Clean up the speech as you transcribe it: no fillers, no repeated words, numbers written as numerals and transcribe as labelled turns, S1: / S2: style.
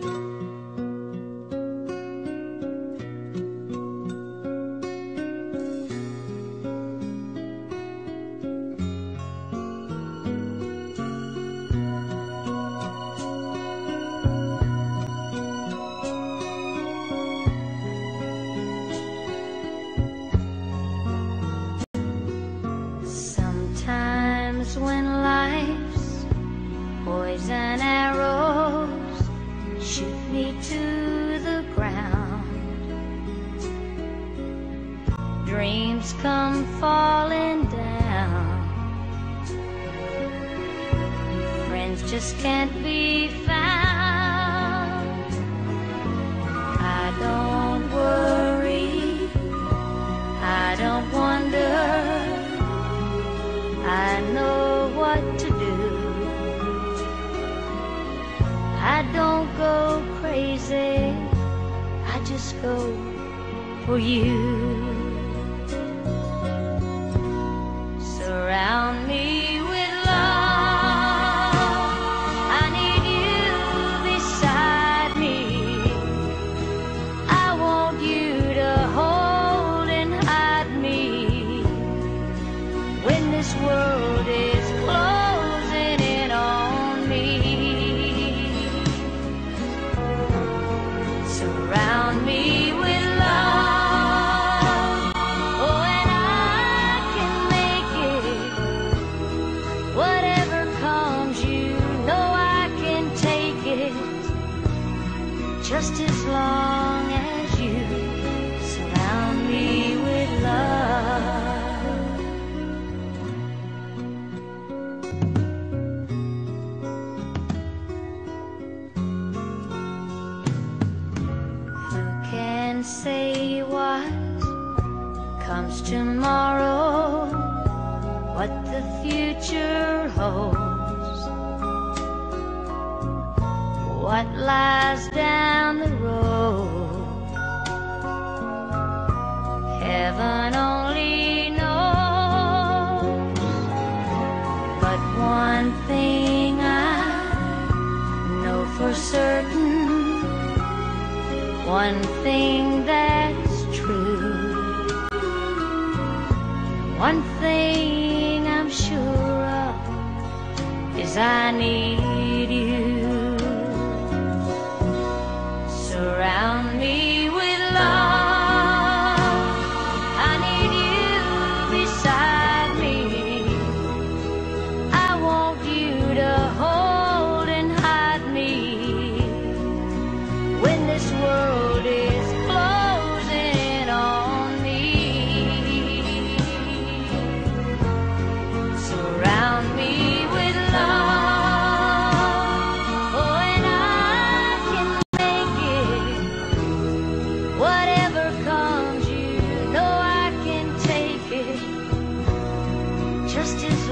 S1: When life's poison arrows shoot me to the ground, dreams come falling down, friends just can't be found. I don't worry, I don't wonder, I know what to do. I don't go crazy, I just go for you. Surround me with love, I need you beside me. I want you to hold and hide me when this world is closing in on me. Surround me with love, oh, and I can make it. Whatever comes, you know I can take it, just as long as you surround me with love. Say what comes tomorrow, what the future holds, what lies down the road. Heaven only knows, but one thing I know for certain, one thing that's true, one thing I'm sure of is I need you. Surround me with love, I need you beside me. I want you to hold and hide me when this world is closing on me. Surround me with love, oh, and I can make it. Whatever comes, you know I can take it, just as